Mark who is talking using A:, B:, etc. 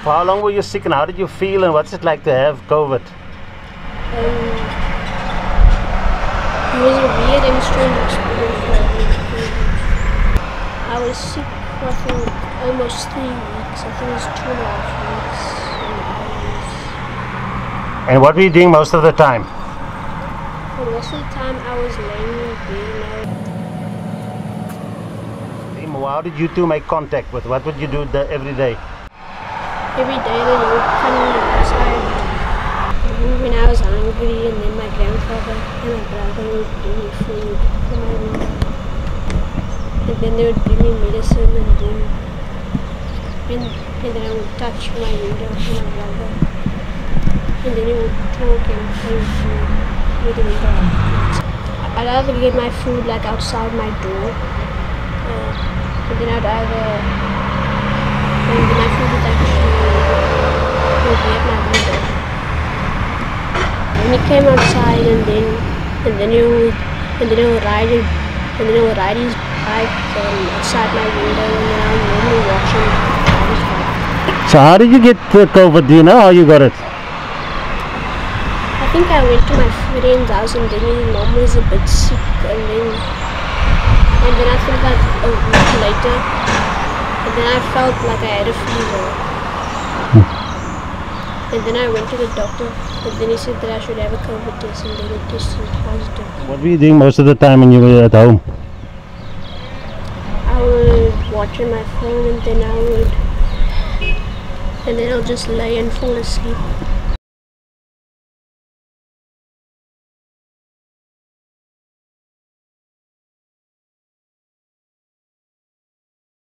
A: For how long were you sick and how did you feel and what's it like to have COVID?
B: It was a weird and strange experience for me. I was sick for I think almost 3 weeks. I think it was 2.5 weeks.
A: And what were you doing most of the time?
B: For most of the time I was laying in bed.
A: How did you two make contact with? What would you do every day?
B: Every day then he would come outside when I was hungry, and then my grandfather and my brother would bring me food from my room. And then they would bring me medicine, and then I would touch my window to my brother. And then he would talk and play with the window. I'd either get my food like outside my door, and then I'd either my food would actually be at my window. When he came outside, and then he would ride his bike outside my window, and then I would normally watch him ride his bike.
A: So how did you get COVID? Do you know how you got it?
B: I think I went to my friend's house, and then his mom was a bit sick, and then I think like a week later, and then I felt like I had a fever. And then I went to the doctor, and then he said that I should have a COVID test, and then it tested positive.
A: What were you doing most of the time when you were at home?
B: I would watch on my phone, and then I'll just lay and fall asleep.